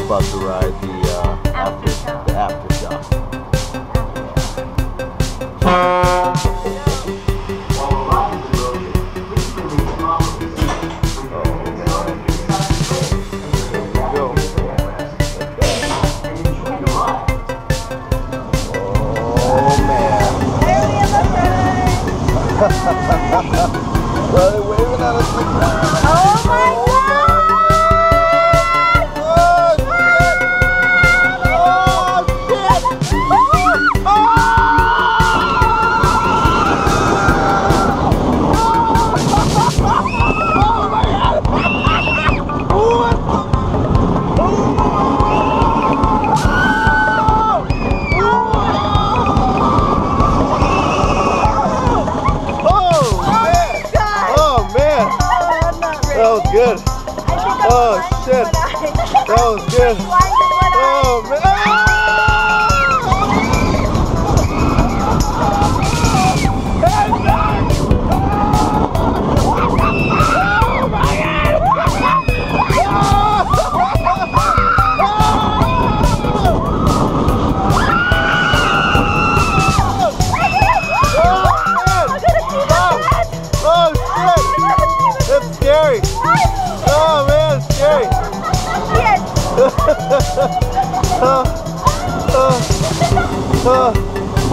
about to ride the aftershock. Well, they're waving at us like that. Oh my God! Oh shit! Oh that was good. Oh shit. That was good. Oh man. Oh shit. That's scary. Oh man, it's scary. Yes.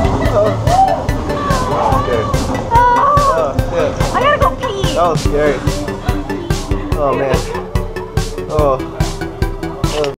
Okay. Oh shit. I gotta go pee. That was scary.